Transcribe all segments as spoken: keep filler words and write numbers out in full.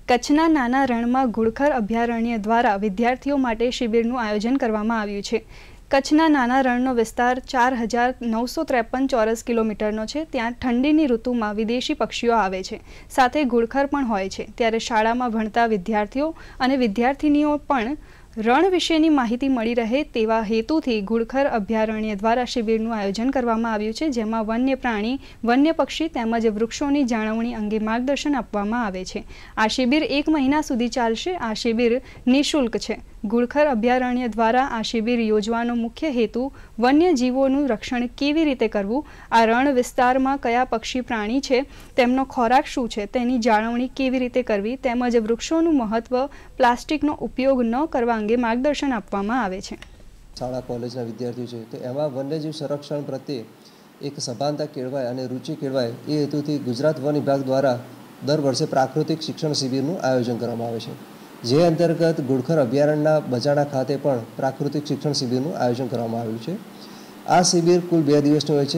કચ્છના નાના રણમાં ઘુડખર અભયારણ્ય દ્વારા વિદ્યાર્થીઓ માટે શિબિરનું આયોજન કરવામાં આવ્યું છે। કચ્છના નાના રણનો વિસ્તાર ચાર હજાર નવસો ત્રેપન ચોરસ કિલોમીટરનો છે। ત્યાં ઠંડીની ઋતુમાં વિદેશી પક્ષીઓ આવે છે, સાથે ઘુડખર પણ હોય છે। ત્યારે શાળામાં ભણતા વિદ્યાર્થીઓ અને વિદ્યાર્થિનીઓ પણ રણ વિશેની માહિતી મળી રહે તેવા હેતુથી ઘુડખર અભયારણ્ય દ્વારા શિબિરનું આયોજન કરવામાં આવ્યું છે, જેમાં વન્ય પ્રાણી, વન્ય પક્ષી તેમજ વૃક્ષોની જાળવણી અંગે માર્ગદર્શન આપવામાં આવે છે। આ શિબિર એક મહિના સુધી ચાલશે। આ શિબિર નિઃશુલ્ક છે। ઘુડખર અભયારણ્ય દ્વારા આ શિબિર યોજવાનો મુખ્ય હેતુ વન્યજીવોનું રક્ષણ કેવી રીતે કરવું, આ રણ વિસ્તારમાં કયા પક્ષી પ્રાણી છે, તેમનો ખોરાક શું છે, તેની જાળવણી કેવી રીતે કરવી તેમજ વૃક્ષોનું મહત્વ, પ્લાસ્ટિકનો ઉપયોગ ન કરવા અંગે માર્ગદર્શન આપવામાં આવે છે। શાળા કોલેજના વિદ્યાર્થીઓ છે તો એમાં વન્યજીવ સંરક્ષણ પ્રત્યે એક સભાનતા કેળવાય અને રુચિ કેળવાય એ હેતુથી ગુજરાત વન વિભાગ દ્વારા દર વર્ષે પ્રાકૃતિક શિક્ષણ શિબિરનું આયોજન કરવામાં આવે છે, જે અંતર્ગત ઘુડખર અભયારણ્યના બજાણા ખાતે પણ પ્રાકૃતિક શિક્ષણ શિબિરનું આયોજન કરવામાં આવ્યું છે। આ શિબિર કુલ બે દિવસની હોય છે।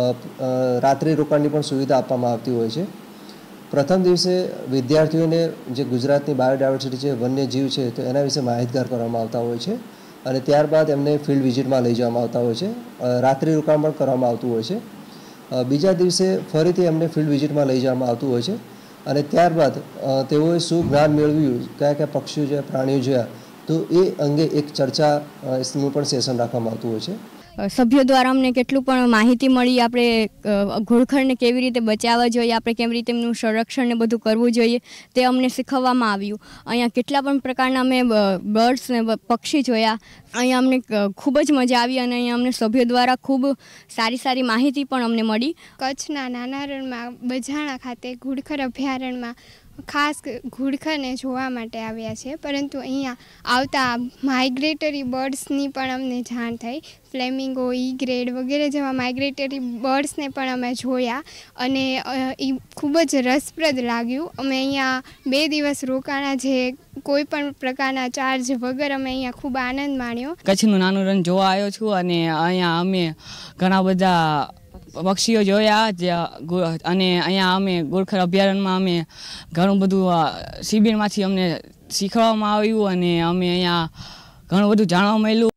રાત્રિ રોકાણની પણ સુવિધા આપવામાં આવતી હોય છે। પ્રથમ દિવસે વિદ્યાર્થીઓને જે ગુજરાતની બાયોડાયવર્સિટી છે, વન્યજીવ છે, તો એના વિશે માહિતગાર કરવામાં આવતા હોય છે અને ત્યારબાદ એમને ફિલ્ડ વિઝિટમાં લઈ જવામાં આવતા હોય છે। રાત્રિ રોકાણ પણ કરવામાં આવતું હોય છે। બીજા દિવસે ફરીથી એમને ફિલ્ડ વિઝિટમાં લઈ જવામાં આવતું હોય છે અને ત્યારબાદ તેઓએ શું જ્ઞાન મેળવ્યું, કયા કયા પક્ષીઓ જોયા, પ્રાણીઓ જોયા, તો એ અંગે એક ચર્ચાનું પણ સેશન રાખવામાં આવતું હોય છે। સભ્યો દ્વારા અમને કેટલું પણ માહિતી મળી, આપણે ઘુડખરને કેવી રીતે બચાવવા જોઈએ, આપણે કેવી રીતે એમનું સંરક્ષણ ને બધું કરવું જોઈએ તે અમને શીખવવામાં આવ્યું। અહીંયા કેટલા પણ પ્રકારના અમે બર્ડ્સ ને પક્ષી જોયા। અહીંયા અમને ખૂબ જ મજા આવી અને અહીંયા અમને સભ્યો દ્વારા ખૂબ સારી સારી માહિતી પણ અમને મળી। કચ્છના નાના રણમાં બજાણા ખાતે ઘુડખર અભયારણ્યમાં ખાસ ઘુડખરને જોવા માટે આવ્યા છે, પરંતુ અહીંયા આવતા માઇગ્રેટરી બર્ડ્સની પણ અમને જાણ થઈ। ફ્લેમિંગો, ઈ ગ્રેડ વગેરે જેવા માઇગ્રેટરી બર્ડ્સને પણ અમે જોયા અને એ ખૂબ જ રસપ્રદ લાગ્યું। અમે અહીંયા બે દિવસ રોકાણા, જે કોઈ પણ પ્રકારના ચાર્જ વગર અમે અહીંયા ખૂબ આનંદ માણ્યો। કચ્છનું નાનું રણ જોવા આવ્યો છું અને અહીંયા અમે ઘણા બધા પક્ષીઓ જોયા અને અહીંયા અમે ઘુડખર અભયારણ્યમાં અમે ઘણું બધું શિબિરમાંથી અમને શીખવામાં આવ્યું અને અમે અહીંયા ઘણું બધું જાણવા મળ્યું।